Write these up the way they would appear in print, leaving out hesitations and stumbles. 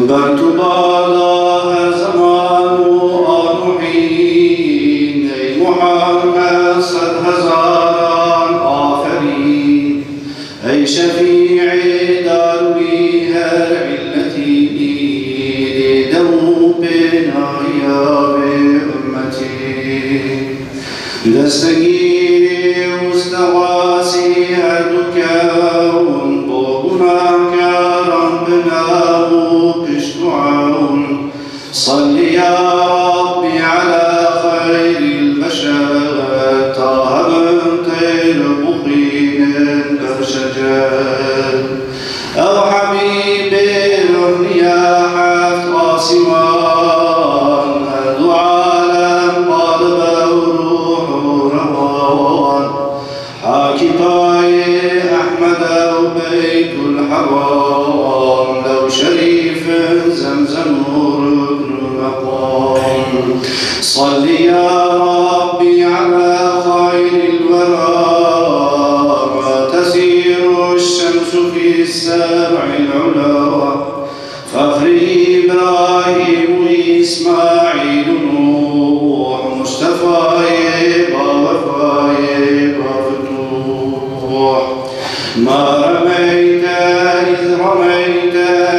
برتبالا her zaman anuhin ey Muhammed sad hazaran aferin ey şefii darbi her illeti devu benaya ve ümmeti destagiri ustavasi her dükkan boğuna karan benavu piştu'un salli ya Rabbi ala hayril beşer tahamın teyr bukhinin karşacer ev habibi ya haft asiman her dualem qalbe ruhu ravan hakipaye Ahmed ev beytul haram lev şerif zemzem rukn maqam salli ya Rabbi ala hayril vera tesiru şemsu fi seb'il ula فخر إبراهيم إسماعيل نوح مصطفى ووفاء وفتوح ما رميت إذ رميت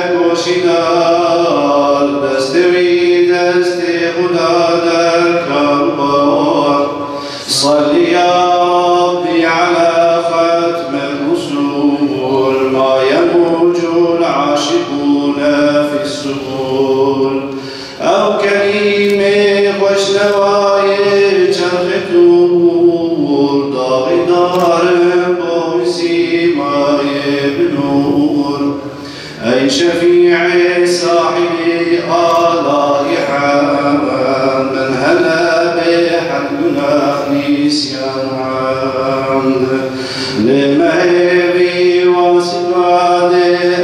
وشدال تستوي تستي خداد الكربار صل يا ربي على ختم الرسول ما يموج العاشقون في السبل أو كريم خوشنوای چرخ طول داغ دار بوسی مای بنور أي شفيع صاحب آلاء حمام من هلا بحمدنا نسيان عمد لمهبي وصفاد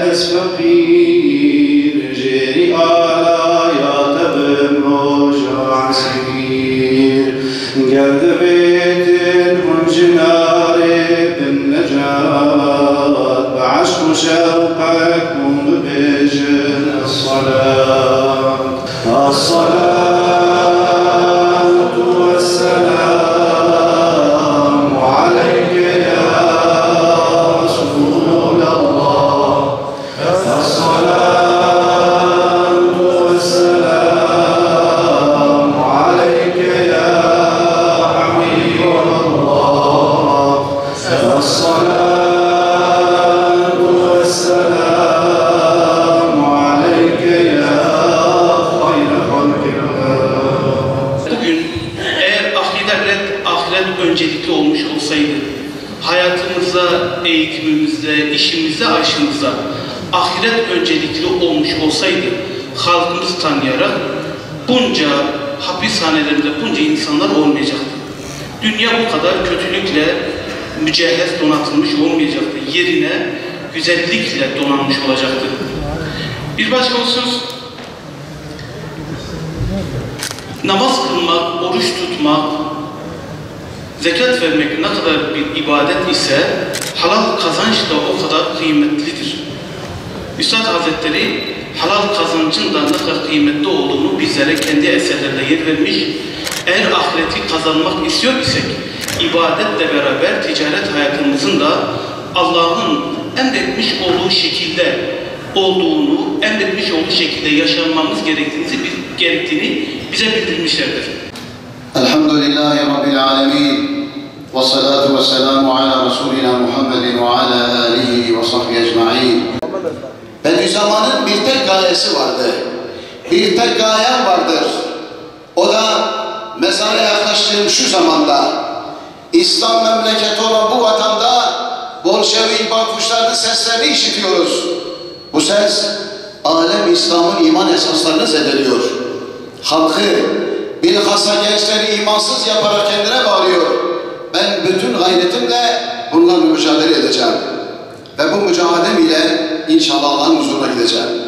أسفقير جري آلايات بمروج عسير قرد بيت هنجنار بالنجاة بعشق شوقكم بجن الصلاة الصلاة والسلام عليك يا رسول الله الصلاة والسلام عليك يا حبيب الله الصلاة والسلام عليك يا خير خلق الله. Bugün eğer ahiret öncelikli olmuş olsaydı, hayatımızda, eğitimimizde, işimizde, aşımızda ahiret öncelikli olmuş olsaydı, halkımızı tanıyarak bunca hapishanelerinde bunca insanlar olmayacaktı. Dünya bu kadar kötülükle mücehhez donatılmış olmayacaktı. Yerine güzellikle donanmış olacaktı. Bir başka husus, namaz kılmak, oruç tutmak, zekat vermek ne kadar bir ibadet ise halal kazanç da o kadar kıymetlidir. Üstad Hazretleri halal kazancın da ne kadar kıymetli olduğunu bizlere kendi eserlerinde yer vermiş. Eğer ahireti kazanmak istiyor isek ibadetle beraber ticaret hayatımızın da Allah'ın emretmiş olduğu şekilde olduğunu, emretmiş olduğu şekilde yaşanmamız gerektiğini bize bildirmişlerdir. Elhamdülillahi Rabbil alemin ve salatu ve selamu ala Resulina Muhammedin ve ala alihi ve sahbihi ecma'in. Bediüzzaman'ın bir tek gayesi vardır. Bir tek gayem vardır. O da mezara yaklaştığım şu zamanda İslam memleketi olan bu vatanda Bolşevik baykuşlarının seslerini işitiyoruz. Bu ses alem İslam'ın iman esaslarını zedeliyor. Halkı, bilhassa gençleri imansız yaparak kendine bağlıyor. Ben bütün gayretimle bunlarla mücadele edeceğim. Ve bu mücadelem ile inşallah Allah'ın huzuruna gideceğim.